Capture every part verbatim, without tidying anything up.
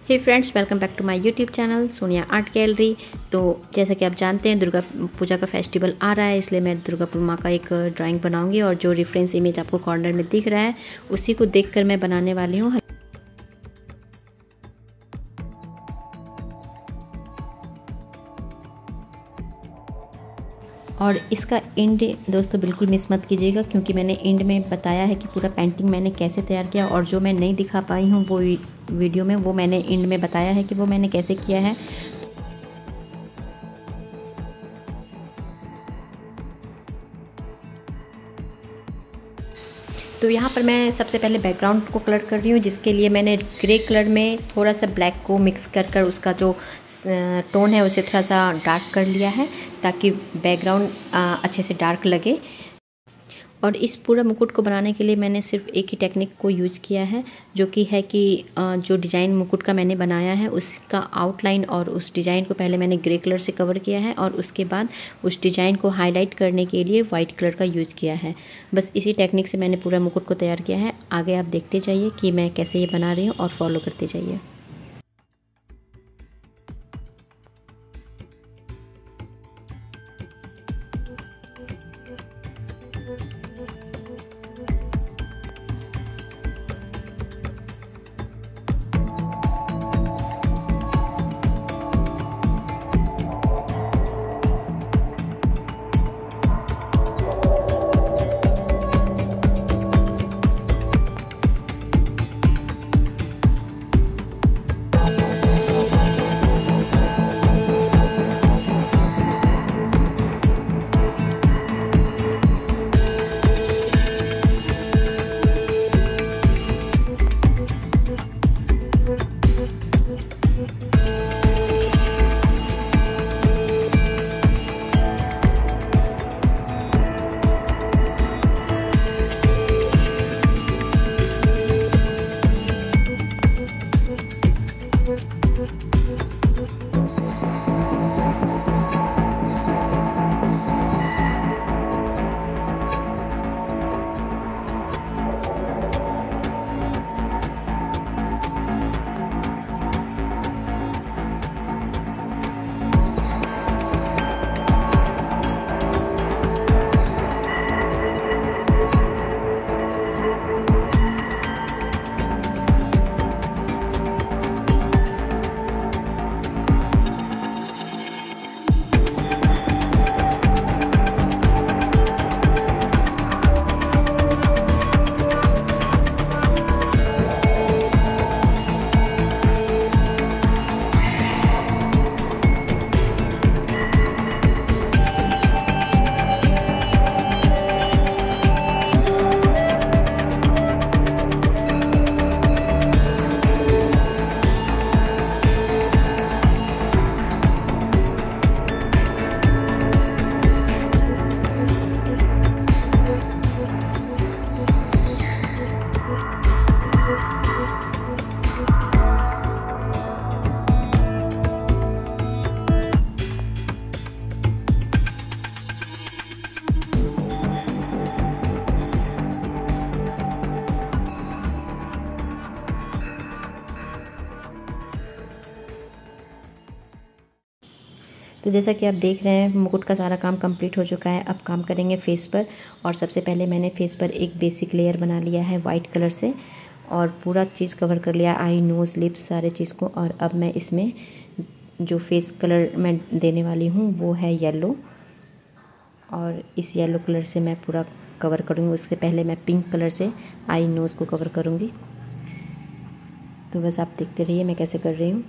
Hey friends, welcome back to my YouTube channel Sonia art gallery. तो जैसा कि आप जानते हैं, दुर्गा पूजा का फेस्टिवल आ रहा है, इसलिए मैं दुर्गा माँ का एक ड्राइंग बनाऊंगी और जो रेफरेंस इमेज आपको कॉर्नर में दिख रहा है उसी को देखकर मैं बनाने वाली हूँ। और इसका एंड दोस्तों बिल्कुल मिस मत कीजिएगा, क्योंकि मैंने एंड में बताया है कि पूरा पेंटिंग मैंने कैसे तैयार किया, और जो मैं नहीं दिखा पाई हूँ वो वीडियो में वो मैंने एंड में बताया है कि वो मैंने कैसे किया है। तो यहाँ पर मैं सबसे पहले बैकग्राउंड को कलर कर रही हूँ, जिसके लिए मैंने ग्रे कलर में थोड़ा सा ब्लैक को मिक्स कर कर उसका जो टोन है उसे थोड़ा सा डार्क कर लिया है, ताकि बैकग्राउंड अच्छे से डार्क लगे। और इस पूरा मुकुट को बनाने के लिए मैंने सिर्फ एक ही टेक्निक को यूज़ किया है, जो कि है कि जो डिज़ाइन मुकुट का मैंने बनाया है उसका आउटलाइन और उस डिज़ाइन को पहले मैंने ग्रे कलर से कवर किया है, और उसके बाद उस डिज़ाइन को हाईलाइट करने के लिए वाइट कलर का यूज़ किया है। बस इसी टेक्निक से मैंने पूरा मुकुट को तैयार किया है। आगे आप देखते जाइए कि मैं कैसे ये बना रही हूँ और फॉलो करते जाइए। तो जैसा कि आप देख रहे हैं, मुकुट का सारा काम कंप्लीट हो चुका है। अब काम करेंगे फेस पर। और सबसे पहले मैंने फेस पर एक बेसिक लेयर बना लिया है वाइट कलर से, और पूरा चीज़ कवर कर लिया, आई नोज़ लिप्स सारे चीज़ को। और अब मैं इसमें जो फेस कलर मैं देने वाली हूँ वो है येलो, और इस येलो कलर से मैं पूरा कवर करूँगी। उससे पहले मैं पिंक कलर से आई नोज़ को कवर करूँगी। तो बस आप देखते रहिए मैं कैसे कर रही हूँ।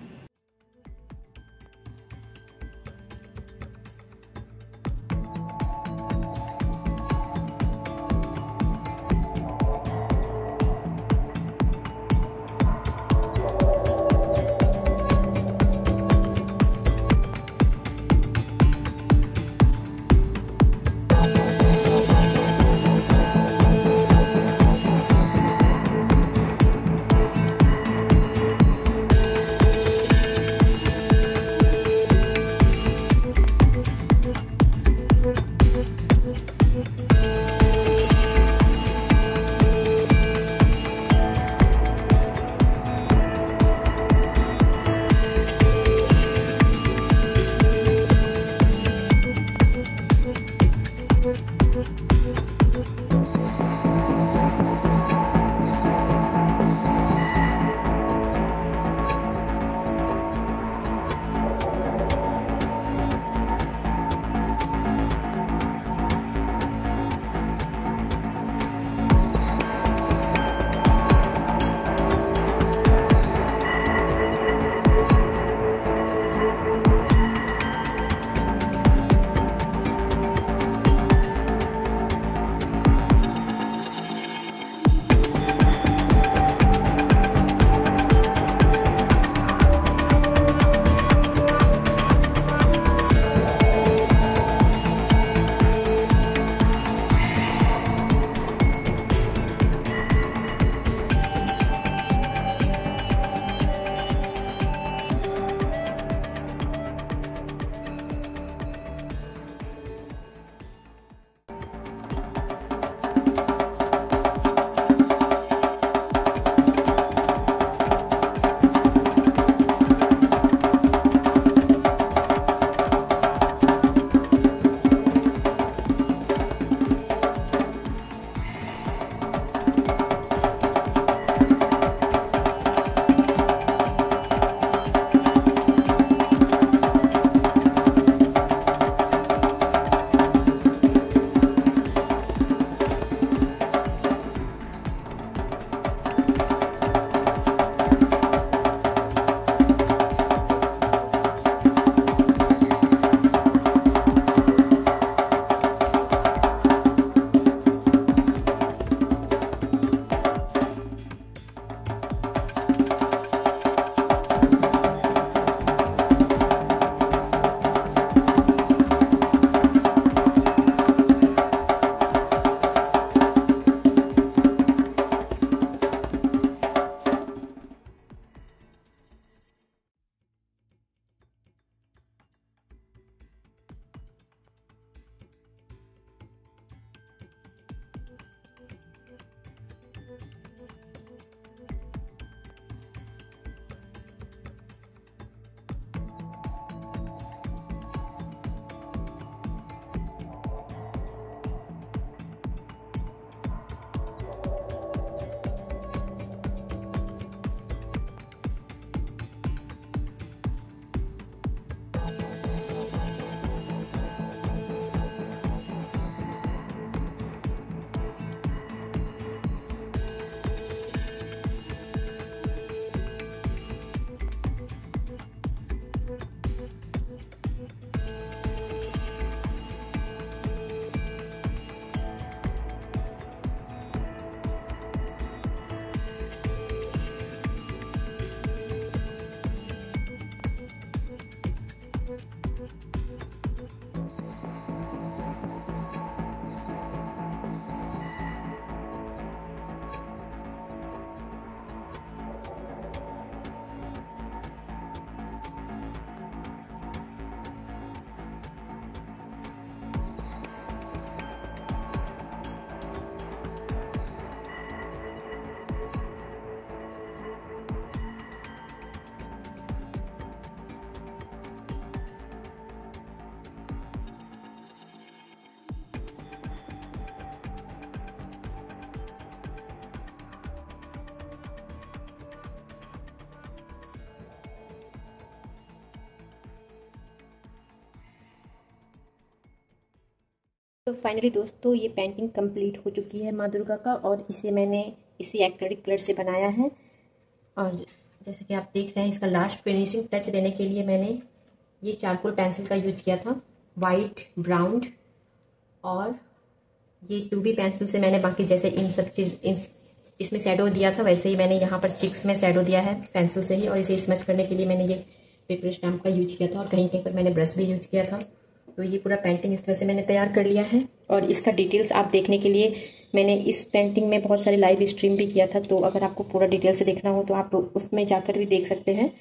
फाइनली दोस्तों ये पेंटिंग कंप्लीट हो चुकी है माँ दुर्गा का, और इसे मैंने इसी एक्रेलिक कलर से बनाया है। और जैसे कि आप देख रहे हैं, इसका लास्ट फिनिशिंग टच देने के लिए मैंने ये चारकोल पेंसिल का यूज किया था, वाइट, ब्राउन, और ये टू बी पेंसिल से मैंने बाकी जैसे इन सब चीज़ इन इसमें शेडो दिया था, वैसे ही मैंने यहाँ पर चिक्स में शेडो दिया है पेंसिल से ही। और इसे स्मच करने के लिए मैंने ये पेपर स्टैम्प का यूज किया था, और कहीं कहीं पर मैंने ब्रश भी यूज किया था। तो ये पूरा पेंटिंग इस तरह से मैंने तैयार कर लिया है। और इसका डिटेल्स आप देखने के लिए मैंने इस पेंटिंग में बहुत सारे लाइव स्ट्रीम भी किया था, तो अगर आपको पूरा डिटेल से देखना हो तो आप उसमें जाकर भी देख सकते हैं।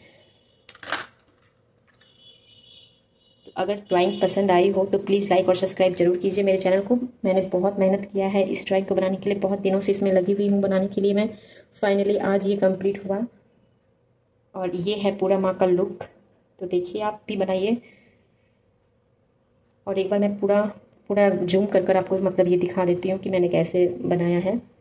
तो अगर ड्राइंग पसंद आई हो तो प्लीज़ लाइक और सब्सक्राइब जरूर कीजिए मेरे चैनल को। मैंने बहुत मेहनत किया है इस ड्राइंग को बनाने के लिए, बहुत दिनों से इसमें लगी हुई हूँ बनाने के लिए मैं। फाइनली आज ये कंप्लीट हुआ, और ये है पूरा माँ का लुक। तो देखिए, आप भी बनाइए। और एक बार मैं पूरा पूरा जूम कर कर आपको मतलब ये दिखा देती हूँ कि मैंने कैसे बनाया है।